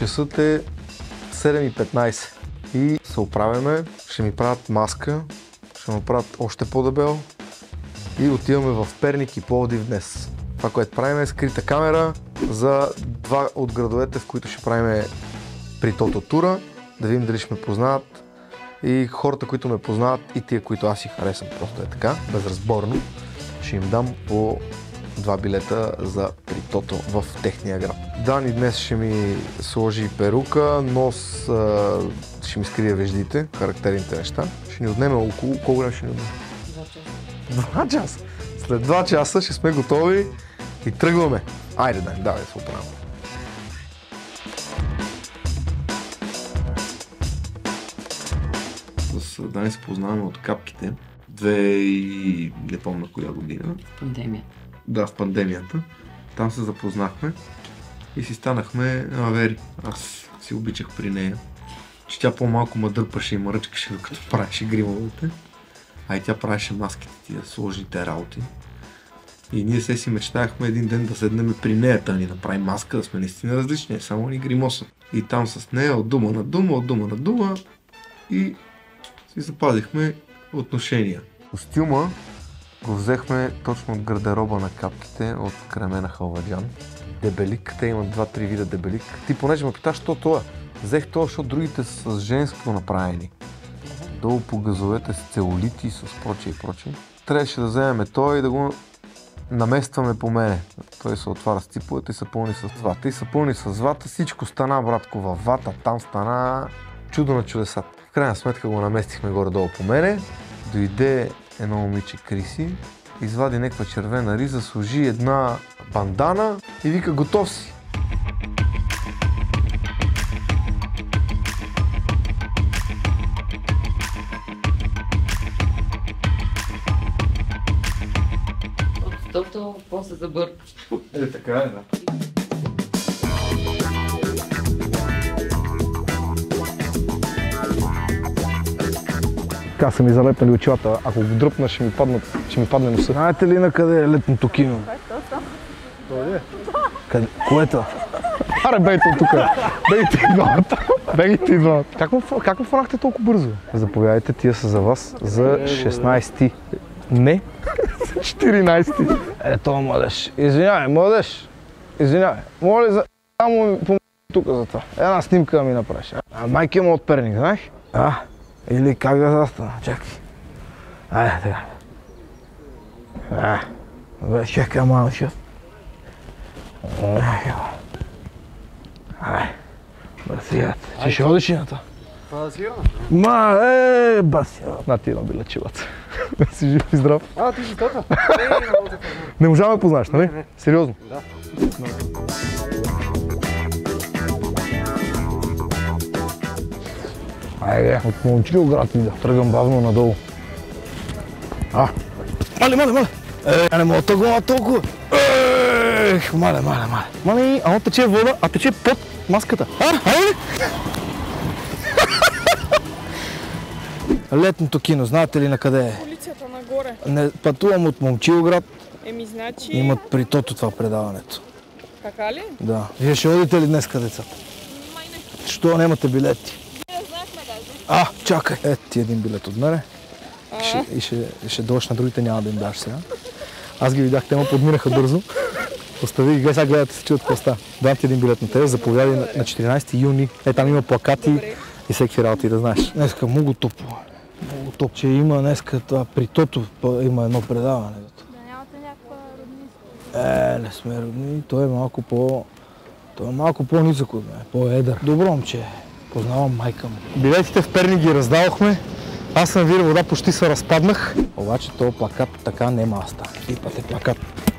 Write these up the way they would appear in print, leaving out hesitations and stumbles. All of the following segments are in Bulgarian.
часът е 7:15 и се оправяме, ще ми правят маска, ще му правят още по-дебел и отиваме в Перник и Пловдив днес. Това, което правим е скрита камера за два от градовете, в които ще правим при Тото тура, да видим дали ще ме познават и хората, които ме познават и тия, които аз си харесвам, просто е така, безразборно, ще им дам по 2 билета за при Тото в техния град. Дани днес ще ми сложи перука, нос, ще ми скрие веждите, характерните неща. Ще ни отнеме около... Колко време ще ни отнеме? 2 часа. След 2 часа ще сме готови и тръгваме. Айде, давай да се оправим. С Дани се познаваме от капките. Не помня коя година. Пандемия. Да, в пандемията. Там се запознахме и си станахме авери. Аз си обичах при нея. Че тя по-малко ме дърпаше и ме ръчкаше, докато правеше гримовете. А и тя правеше маските, тия сложните работи. И ние се си мечтаяхме един ден да седнем при нея, да ни направи маска, да сме наистина различни, само ни гримоса. И там с нея от дума на дума и си запазихме отношения. Костюма го взехме точно от гардероба на капките от Кремена Халваджан. Дебелик, те имат 2-3 вида дебелик. Ти понеже ме питаш, що това? Взех това, защото другите са с женско направени. Долу по газовете с целулити, с прочее и прочее. Трябваше да вземем той и да го наместваме по мене. Той се отваря с циповете и са пълни с вата. И са пълни с вата, всичко стана, братко, във вата, там стана чудо на чудесата. В крайна сметка го наместихме горе-долу по мене. Дойде едно момиче Криси, извади някаква червена риза, сложи една бандана и вика: готов си. От Тото после забърка. Така е, да. Така са ми залепнали очилата, ако го дръпна, ще ми падне носа. Знаете ли на къде е летното кино? Къде? Къде? Което? Аре, бейте от тук! Бейте и двамата! Как му фанахте толкова бързо? Заповядайте, тия са за вас за 16-ти. Не, 14-ти. Ето, младеж. Извинявай, младеж. Извинявай. Моля за... Само ми помогни тук за това. Една снимка да ми направиш. Майка има от Перник, знаеш? Или как да застана? Чакай. Айде, така. Бе, чакай малко. Айде. Басият. Ти ще ходиш и на това? Това да си басият. На ти едно билечилата. Да си жив и здрав. Ти си Тота? Не можа да ме познаеш, нали? Не. Сериозно? Да. Айде, от Момчилград да тръгам бавно надолу. Мале! Не мога толкова. Мале. Мале, ама тече вода, а тече под маската. Айде! Летното кино, знаете ли на къде е? Улицата нагоре. Не, пътувам от Момчилград. Значи... Имат при Тото това предаването. Така ли? Да. Вие ще ходите ли днес децата? Май не. Що нямате билети? Не знаехме даже. Чакай. Ти един билет от мене. Ще дойдеш на другите, няма да им даш сега. Аз ги видях, те ме подминаха бързо. Остави ги, сега гледате се чуят какво става. Дам ти един билет на тебе, заповядай на 14 юни. Там има плакати. Добре. И всеки работи да знаеш. Днеска много топло. Много топло. Че има днеска това при Тото има едно предаване. Да нямате някаква роднинска? Не сме родни. Той е малко по-нисък от мен, по-едър. Добро момче. Познавам майка му. Билетите в Перник ги раздавахме. Аз съм вира вода, почти се разпаднах. Обаче този плакат така нема да стане. Пипате плакат.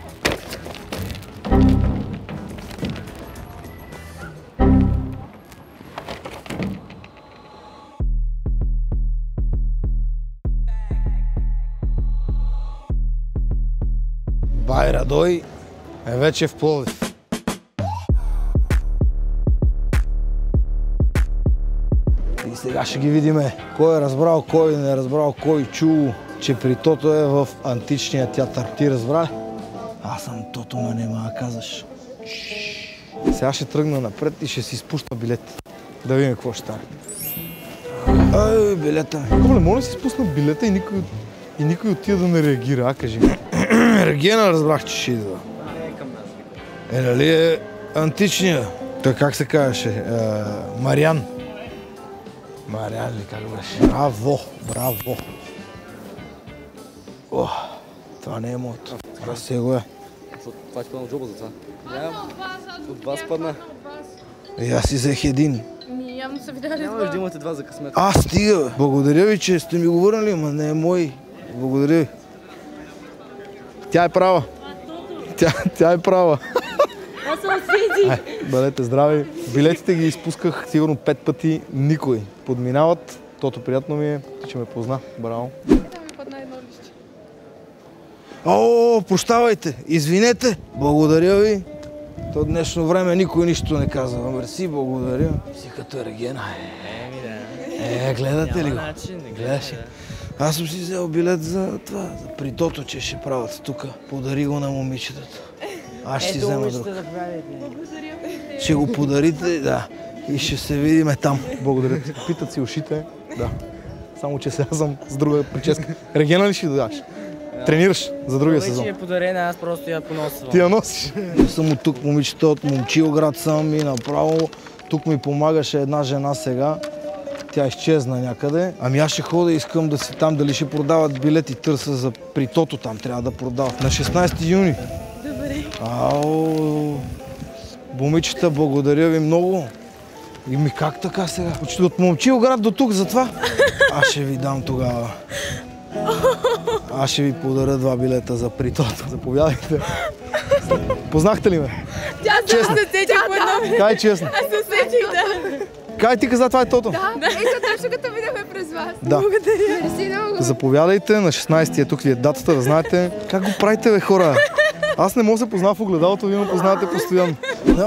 Бай Радой е вече в Пловдив. И сега ще ги видиме. Кой е разбрал, кой не е разбрал, кой чул, че при Тото е в античния театър. Ти разбра ли? Аз съм Тото, ма нема да казваш. Сега ще тръгна напред и ще си изпусна билет. Да видим какво ще стане. Ай, билета. Кобеле, моля си спусна билета и никой от тия да не реагира, кажи ми. Регена разбрах, че ще идва. Нали е античния? Той как се казваше? Мариан. Мариан ли как беше? Браво, браво. О, това не е моето. Това се го е. Това ще пълна джоба за това. От вас падна. И аз си взех един. Явно са видяли Няма да имате два за късмет. Стига бе. Благодаря ви, че сте ми го върнали, ама не е мой. Благодаря ви. Тя е права. Тя е права. Аз съм освиди. Бъдете здрави. Билетите ги изпусках сигурно 5 пъти. Никой. Подминават. Тото приятно ми е, че ме позна. Браво. Там ми падна едно лище. О, прощавайте. Извинете. Благодаря ви. То днешно време никой нищо не казва. Мерси, благодаря. Си като Регена. Гледате ли го? Гледаш ли? Аз съм си взел билет за това, за притото, че ще правят тук. Подари го на момичетата. Аз ще си взема друг. Ще го подарите, да. И ще се видиме там. Благодаря ти. Питат си ушите. Да. Само че сега съм с друга прическа. Регена ли ще дадаш? Тренираш за другия сезон. Вече е подарена, аз просто я поносвам. Ти я носиш? Не съм от тук, момичета, от Момчилград съм и направо. Тук ми помагаше една жена сега. Тя изчезна някъде. Ами аз ще ходя, искам да си там, дали ще продават билети, търса за притото там, трябва да продават. На 16 юни. Добре. Момичета, благодаря ви много. И ми как така сега? От Момчилград до тук, затова? Аз ще ви дам тогава. Аз ще ви подаря 2 билета за притото. Заповядайте. Познахте ли ме? Тя се сетих по едно. Кай честно. Аз се сетих, да. Кай ти каза, това е тото? Да. Точно като видяхме през вас. Да. Благодаря. Мерси много. Заповядайте, на 16-ти е тук ви е датата, да знаете. Как го правите, бе, хора? Аз не мога да се познавам в огледалото, вие ме познавате постоянно.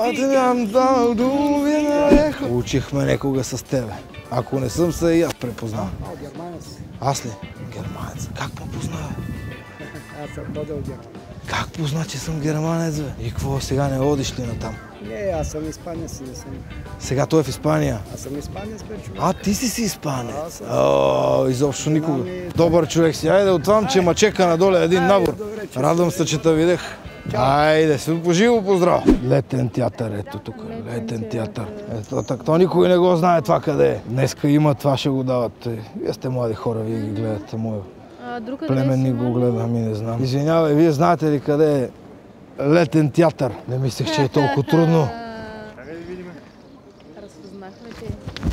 Учихме некога с тебе. Ако не съм се и аз препознавам. Аз ли? Германец. Как ме познава? Аз съм ходил германец. Как позна, че съм германец, бе? И какво, сега не водиш ли натам? Не, аз съм испанец, не съм. Сега той е в Испания. Аз съм испанец, бе, човек. Ти си испанец? Аз съм. Изобщо никога. Добър човек си. Айде отвам, че ма чека надолу един набор. Радвам се, че те видях. Айде, се поживо поздрав. Летен театър, ето тук. Летен театър. Ето так, то никой не го знае това къде е. Днеска има, това ще го дават. Вие сте млади хора, вие ги гледате, моя племенник го гледа, ами не знам. Извинявай, вие знаете ли къде е Летен театър? Не мислех, че е толкова трудно. Чакай да видим. Разпознахме те.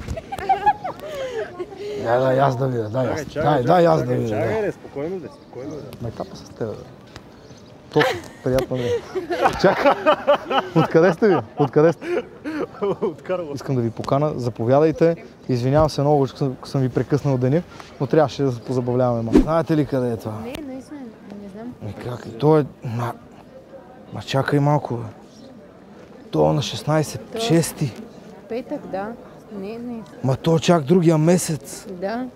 Дай, аз да видя, дай, аз да видя. Чакай, спокойно да, спокойно да. Ме капа с теб, бе. Точно, приятно ми е. Чакай, откъде сте ви? Откъде сте? От Карлово. Искам да ви покана, заповядайте. Извинявам се много, че съм ви прекъснал деня, но трябваше да се позабавляваме малко. Знаете ли къде е това? Не, наистина, не знам. Как е? То е... Ма чакай малко, бе. То е на 16, 6. Петък, да. Не. Ма то чак другия месец. Да.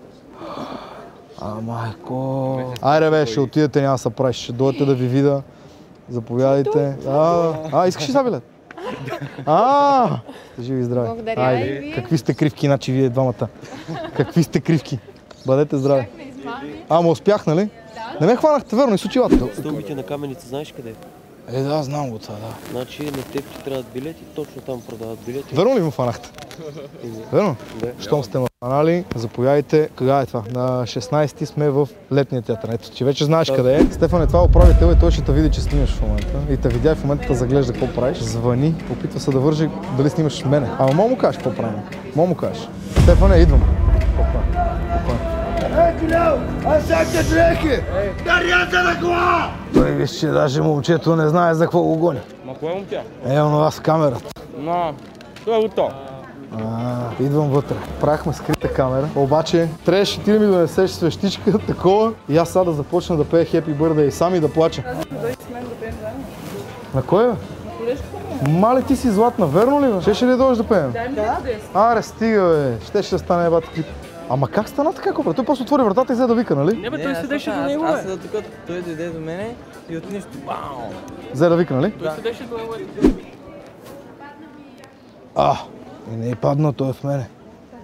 Майко... Айде бе, ще отидете, няма да се правиш, ще дойдете да ви видя. Заповядайте. Искаш ли са билет? Живи и здрави. Благодаря и вие. Какви сте кривки, иначе вие двамата. Какви сте кривки. Бъдете здрави. Ама успях, нали? Не ме хванахте, верно, и с очилата. Стълбите на каменица, знаеш къде? Да, знам го това, да. Значи на теб ти трябват билети, точно там продават билети. Верно ли му фанахте? Верно? Да. Щом сте ме фанали, заповядайте. Кога е това? На 16-ти сме в летния театър. Ето, че вече знаеш къде е. Стефан е това управител и той ще те види, че снимаш в момента. И те видя и в момента те заглежда какво правиш. Звъни, опитва се да вържи дали снимаш мене. Ама мога му кажеш какво правим. Мога му кажеш. Стефане, идвам. Той виж, че даже момчето не знае за какво го гони. Ма кое момче? Онова с камерата. Това е готово. Идвам вътре. Правихме скрита камера, обаче трябваше ти да ми донесеш свещичка, такова, и аз сега да започна да пея Happy Birthday и сам и да плача. Дойди с мен да пеем заедно. На кой бе? На колежката му. Мале, ти си златна, верно ли бе? Щеше ли дойдеш да пеем? Дай ми да. Аре, стига бе, щеше да стане ебата клип. Ама как стана така, копра? Той просто отвори вратата и взе да вика, нали? Не бе, той седеше до него, Аз бе. седа тук, той дойде до мене и от нищо бау! Взе да вика, нали? Той седеше до него. И не е паднал, той е в мене.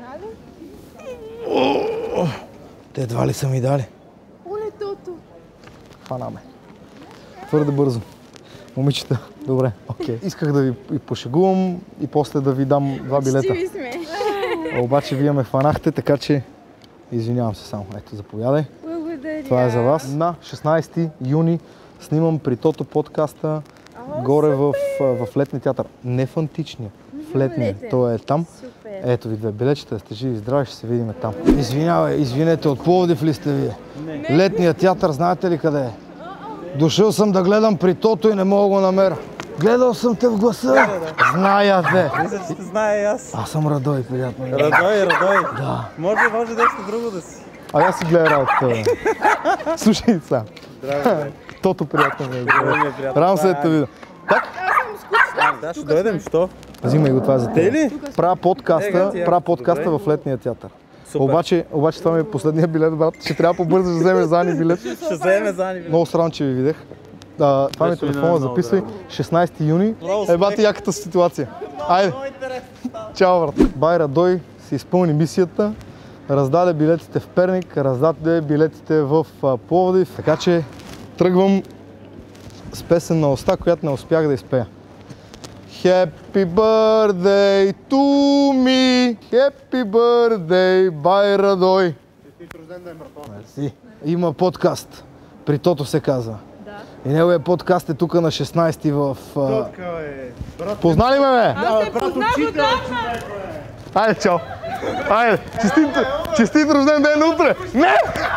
Те едва ли са ми дали. Оле, тото. Хвана ме. Твърде бързо. Момичета, добре, окей. Исках да ви и пошегувам и после да ви дам 2 билета. Щиви сме. Обаче вие ме хванахте, така че извинявам се само. Ето, заповядай. Благодаря. Това е за вас. На 16 юни снимам при Тото подкаста горе в Летния театър. Не в античния, в Летния. Той е там. Супер. Ето ви 2 билечета, сте живи и здрави, ще се видим там. Извинете, от Пловдив ли сте вие? Не. Летния театър, знаете ли къде е? Дошъл съм да гледам при Тото и не мога го намеря. Гледал съм те в гласа. Зная те. Мисля, че те знае и аз. Аз съм Радой, приятно. Радой. Да. Може нещо друго да си. Аз си гледа работата. Бе. Слушай сега. Здравей. Тото приятно ме е. приятно. Радвам се да те видя. Да, ще дойдем, що? Взимай го това за Те теб. ли? Правя подкаста в Летния театър. Обаче това ми е последния билет, брат. Ще трябва по-бързо да вземеш за Ани билет. Ще вземе за Ани. Много срам, че ви видях. Това ми е телефона, записвай. 16 юни. Бати яката ситуация. Айде. Чао, брат. Бай Радой си изпълни мисията. Раздаде билетите в Перник, раздаде билетите в Пловдив. Така че тръгвам с песен на уста, която не успях да изпея. Happy birthday to me, happy birthday, бай Радой. Мерси. Има подкаст, при Тото се казва. И неговия подкаст е тук на 16-ти в... Познали ме, бе? Аз те познах отдавна. Айде, чао. Айде, честит рожден ден утре. Не!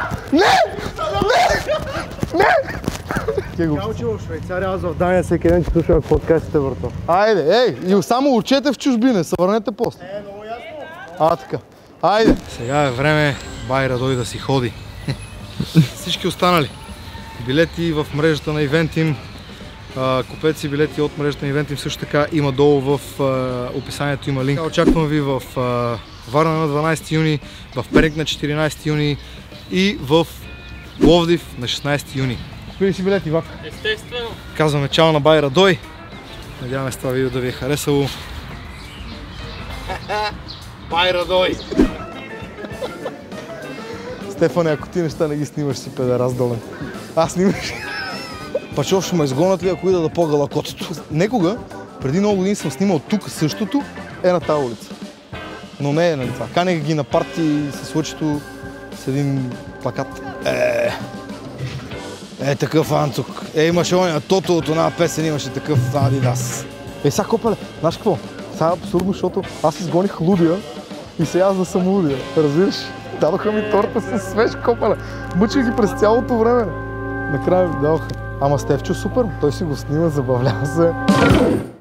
Каучо в Швейцария, аз в Дания всеки ден че слушах подкастите, брато. Айде, и само учете в чужбина, се върнете после. Много ясно. Така. Айде. Сега е време бай Радой да си ходи. Всички останали билети в мрежата на Eventim. Купете си билети от мрежата на Eventim, също така има долу в описанието има линк. Очаквам ви в Варна на 12 юни, в Перник на 14 юни и в Пловдив на 16 юни. Купили си билети, Ивак? Естествено. Казваме чао на бай Радой. Надяваме се това видео да ви е харесало. Бай Радой! Стефане, ако ти неща не ги снимаш, си педерас долен. Аз снимаш. Пачов ще ме изгонят ли, ако ида да погала котето? Некога, преди много години съм снимал тук същото, на тази улица. Но не е на това. Канех ги на парти с лъчето с един плакат. Такъв анцук. Имаше оня Тото от една песен, имаше такъв Адидас. Сега копеле, знаеш какво? Сега е абсурдно, защото аз изгоних лудия и сега аз да съм лудия. Разбираш? Дадоха ми торта с свеж копеле. Мъчих ги през цялото време. Накрая ми дадоха. Ама Стефчо супер, той си го снима, забавлява се.